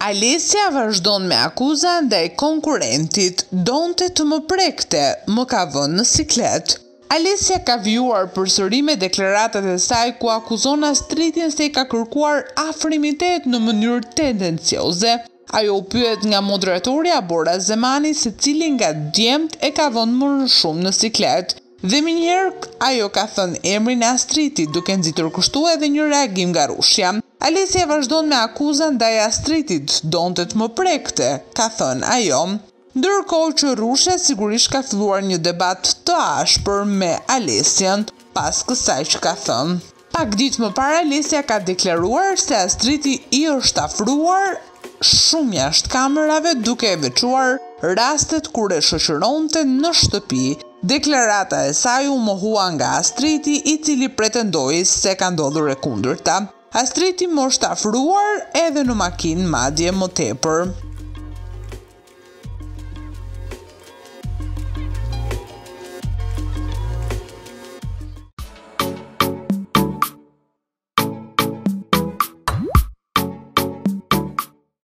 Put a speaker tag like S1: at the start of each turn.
S1: Alesja vazhdon me akuza ndaj konkurentit, donte të më prekte, më ka vënë në siklet. Alesja ka vjuar përsëri me deklaratat e saj ku akuzon Astritin se i ka kërkuar afrimitet në mënyrë tendencioze. Ajo u pyet nga moderatorja Bora Zemani se cili nga djemt e ka vënë më shumë në siklet. Dhe minjherë ajo ka thënë emrin e Astritit, duke nxitur kështu edhe një reagim nga Rrushja. Alesja vazhdon me akuzën ndaj Astritit, donte të më prekte, ka thënë ajo. Ndërkohë që Rrushja sigurisht ka filluar një debat të ashpër me Alesjen pas kësaj që ka thënë. Pak ditë më parë Alesja ka deklaruar se Astriti i është afruar shumë jashtë kamerave duke e veçuar rastet kur e shoqëronte në shtëpi. Deklarata e saj u mohua nga Astriti, i cili pretendoi se ka ndodhur e kundërta. Astriti më është afruar edhe në makinë madje më tepër.